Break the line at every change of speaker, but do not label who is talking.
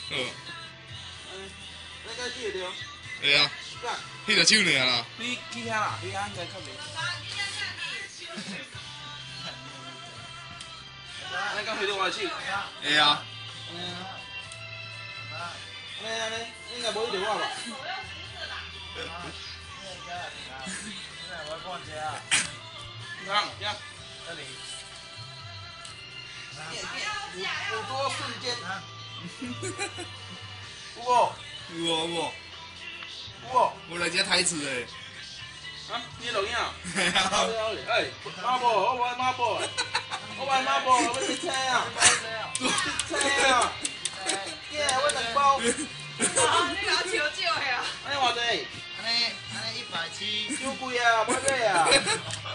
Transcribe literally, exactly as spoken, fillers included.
好。
嗯，那个记得着。
会啊。迄个手尔啦。
比比遐啦，比遐应该较袂。那刚回到我手。
会啊。
安尼安尼，应该无伊着我吧？看，呀，这里。捕捉瞬间。有无？
有无有无？
有无？
我来只台词诶。
啊，你录影啊？哎，马步，我无爱马步，我爱马步，我要切啊！切啊！耶，我两包。
啊，你老求救呀？
安尼偌济？
安尼安尼一百七。
伤贵啊，买买啊！